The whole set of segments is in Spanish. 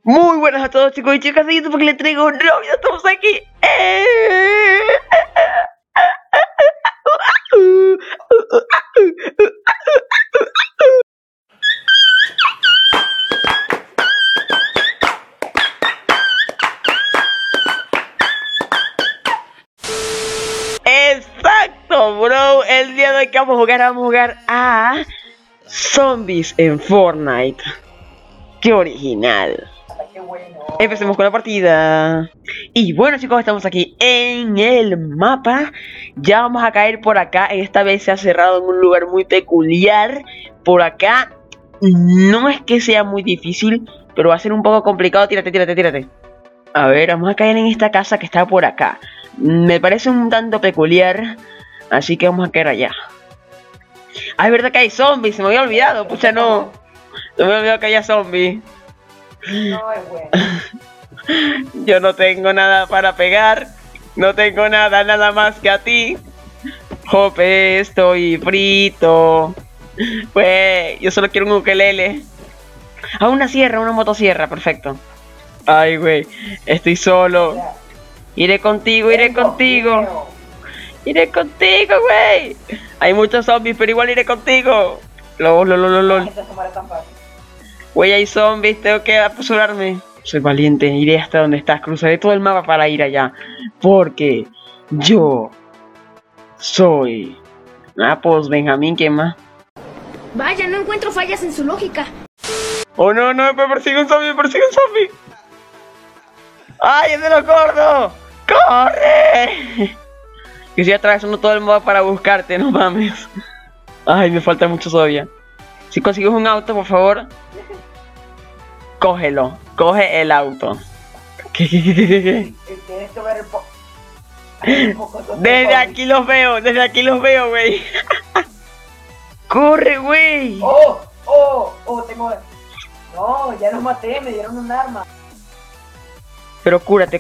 Muy buenas a todos chicos y chicas de YouTube, porque les traigo un nuevo video. Estamos aquí. Exacto, bro. El día de hoy que vamos a jugar a zombies en Fortnite. Qué original. Qué bueno. Empecemos con la partida. Y bueno chicos, estamos aquí en el mapa. Ya vamos a caer por acá. Esta vez se ha cerrado en un lugar muy peculiar. Por acá no es que sea muy difícil, pero va a ser un poco complicado. Tírate. A ver, vamos a caer en esta casa que está por acá. Me parece un tanto peculiar, así que vamos a caer allá. Ah, es verdad que hay zombies, se me había olvidado. Pucha, no. Se me había olvidado que haya zombies. No es bueno. Yo no tengo nada para pegar. No tengo nada más que a ti. Jope, estoy frito. Pues yo solo quiero un ukelele. Ah, una sierra, una motosierra, perfecto. Ay, güey, estoy solo. Iré contigo. Iré contigo, güey. Hay muchos zombies, pero igual iré contigo. Lol. Güey, hay zombies, tengo que apresurarme. Soy valiente, iré hasta donde estás. Cruzaré todo el mapa para ir allá. Porque yo soy... Ah, pues Benjamín, ¿quién más? Vaya, no encuentro fallas en su lógica. Oh, no, me persigue un zombie, ¡Ay, es de los gordos! ¡Corre! Que estoy atravesando todo el mapa para buscarte, no mames. Ay, me falta mucho todavía. Si consigues un auto, por favor, cógelo. Coge el auto. ¿Qué? Tienes que ver el Desde aquí los veo, güey. ¡Corre, güey! Tengo... No, ya los maté, me dieron un arma. Pero cúrate.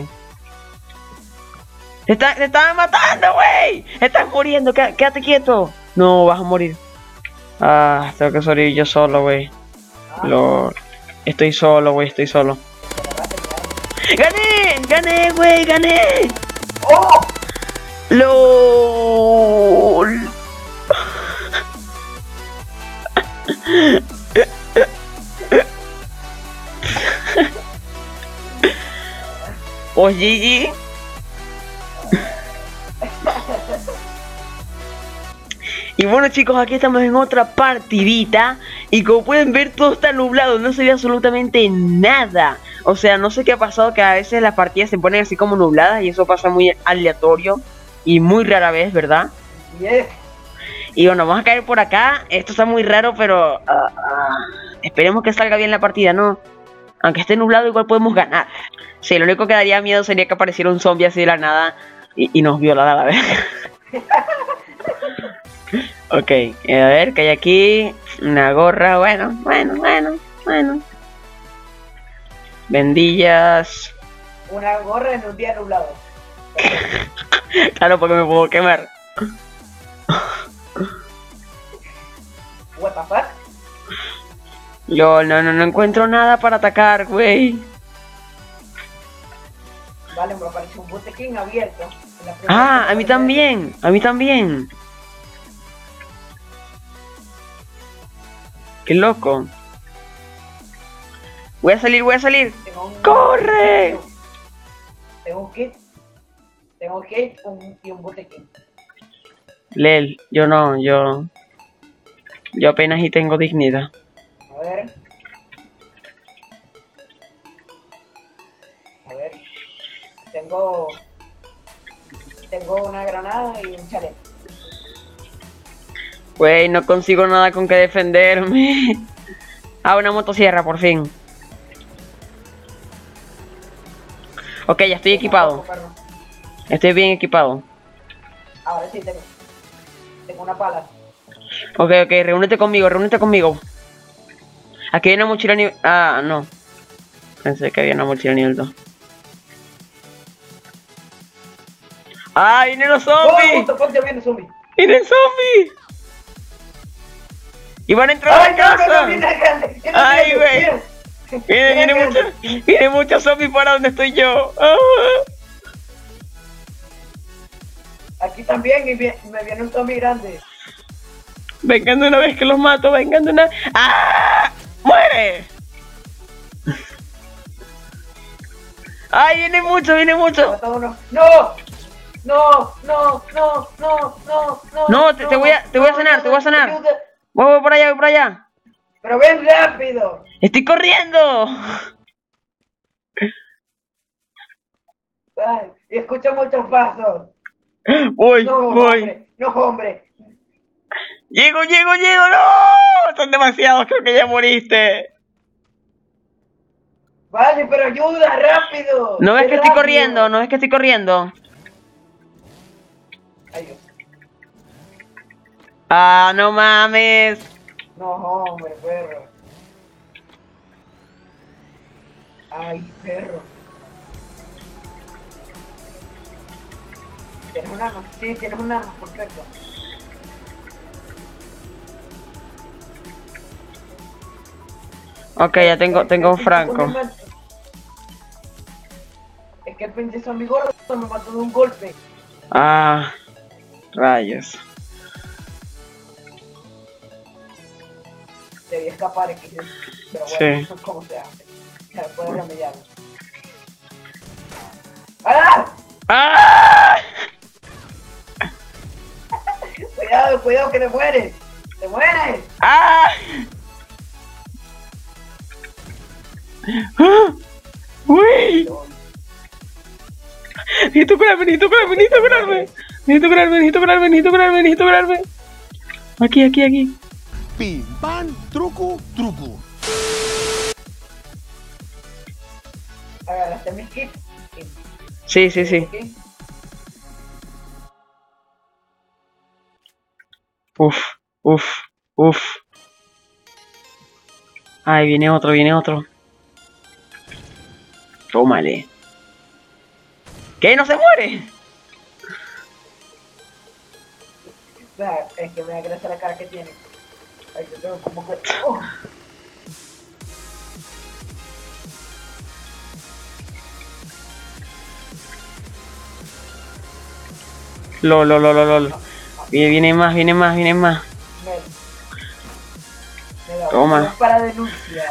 ¡Te estaban matando, güey! ¡Estás muriendo! ¡Quédate quieto! No, vas a morir. Ah, tengo que salir yo solo, güey. Estoy solo, güey, ¡Gané, güey! ¡Oh! ¡Lol! ¡Oh, GG! Y bueno chicos, aquí estamos en otra partidita. Y como pueden ver, todo está nublado, no se ve absolutamente nada. O sea, no sé qué ha pasado, que a veces las partidas se ponen así como nubladas. Y eso pasa muy aleatorio y muy rara vez, ¿verdad? Yes. Y bueno, vamos a caer por acá. Esto está muy raro, pero esperemos que salga bien la partida, ¿no? Aunque esté nublado, igual podemos ganar. Sí, lo único que daría miedo sería que apareciera un zombie así de la nada y nos violara a la vez. Ok, a ver, que hay aquí una gorra, bueno. Vendillas. Una gorra en un día nublado. Claro, porque me puedo quemar. What the fuck? Yo no encuentro nada para atacar, güey. Vale, me apareció un botequín abierto. Ah, a mí también. Qué loco. Voy a salir. ¡Corre! Tengo un kit y un botequín. Lel, yo apenas y tengo dignidad. A ver. Tengo una granada y un chaleco. Güey, no consigo nada con que defenderme. Ah, una motosierra, por fin. Ok, ya estoy equipado. Estoy bien equipado. Ahora sí tengo una pala. Ok, reúnete conmigo. Aquí hay una mochila nivel... Ah, no. Pensé que había una mochila nivel 2. ¡Ah, vienen los zombies! ¡Viene zombie! ¡Vienen zombies! ¡Y van a entrar a la casa! ¡Ay, güey! Viene muchos zombies para donde estoy yo. ¡Ah! Aquí también me viene un zombie grande. Vengan de una vez que los mato, vengan de una... ¡Ah! ¡Muere! ¡Ay, viene mucho, viene mucho! Mata uno. ¡No! ¡No! ¡No! ¡No! ¡No! ¡No! ¡No! No, te voy a sanar, te voy a sanar. Ayuda. Voy por allá, voy por allá. ¡Pero ven rápido! ¡Estoy corriendo! Ay, y escucho muchos pasos. Voy, No, voy. hombre. No, hombre. Llego, ¡no! Son demasiados, creo que ya moriste. Vale, pero ayuda, rápido. No ves Ven que estoy rápido. corriendo, no ves que estoy corriendo. Ay, Ah, no mames. no, hombre, perro. Ay, perro. ¿Tienes un arma? Sí, tienes un arma, perfecto. Ok, ya tengo un franco. Es que el pinche zombie gordo me mató de un golpe. Ah, rayos. Debía escapar, pero bueno, Sí. eso es como se hace. Ya puedes remediarlo. ¡Ah! ¡Ah! Cuidado, cuidado que te mueres. ¡Te mueres! ¡Ah! ¡Ah! ¡Uy! Necesito curarme. Aquí. Pim, pam, truco, truco. Agarraste mis kits. Sí. Aquí. Uf. Ay, viene otro. Tómale. ¿Qué? ¿No se muere? Es que me da gracia la cara que tiene. Ay, yo tengo como que... ¡Oh! Lol. Viene más. Me da Toma. un para denunciar.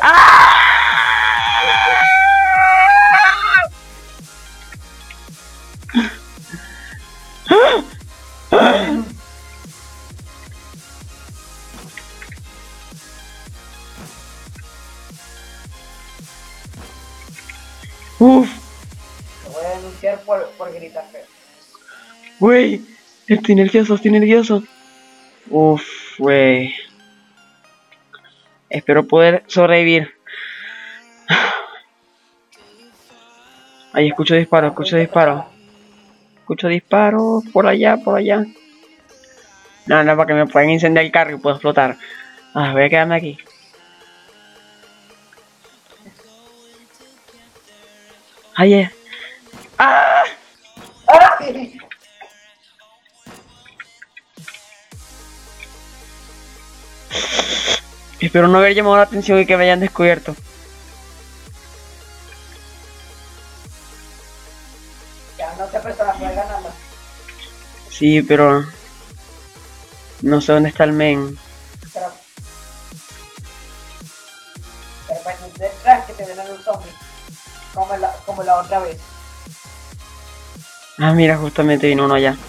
Uf, Te voy a denunciar por gritar feo. güey. Estoy nervioso. Uf, güey. Espero poder sobrevivir. Ahí escucho disparos. Escucho disparos por allá. No, para que me puedan incendiar el carro y puedo explotar. Ah, voy a quedarme aquí. Ahí es. ¡Ah! ¡Ay! Espero no haber llamado la atención y que me hayan descubierto. Ya no te personas, puedes ganarla. Sí, pero... no sé dónde está el men. Pero pues detrás que te ven un zombie. Como la otra vez. Ah, mira, justamente vino uno allá.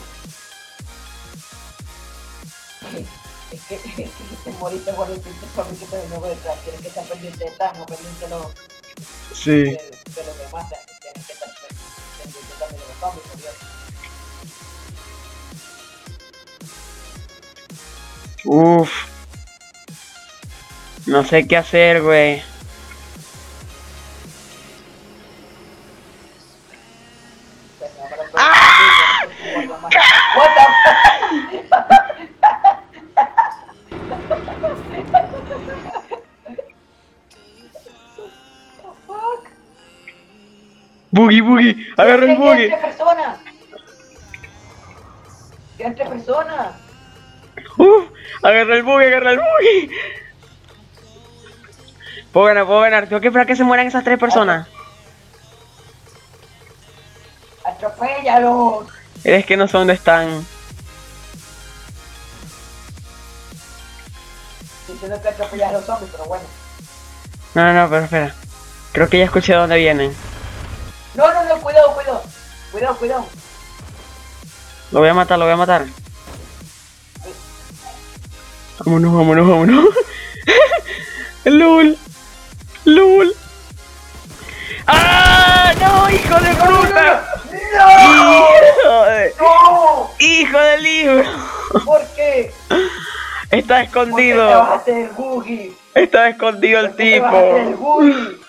Es que te moriste por el pinche zombie que te vino por detrás. Tienes que estar pendiente de estas, no pendiente de los Sí. demás. Tienes que estar pendiente también de los zombies, por Dios. Uf. No sé qué hacer, güey. What the fuck? Boogie, agarra el boogie. ¡Qué personas! ¡Qué personas! Agarra el boogie. Puedo ganar, puedo ganar. Tengo que esperar que se mueran esas 3 personas. ¡Atropéllalos! Es que no sé dónde están. Diciendo que atropellas a los zombies, pero bueno. No, no, pero espera. Creo que ya escuché de dónde vienen. No, cuidado, cuidado. Cuidado. Lo voy a matar, lo voy a matar. Vámonos, vámonos, vámonos. LOL. LOL. ¡Ah! ¡No, hijo de fruta! ¡No! ¡Hijo de libro! ¿Por qué? Está ¿Por qué te escondido. bajaste del buggy? Está escondido el ¿Por qué te bajaste del tipo. buggy?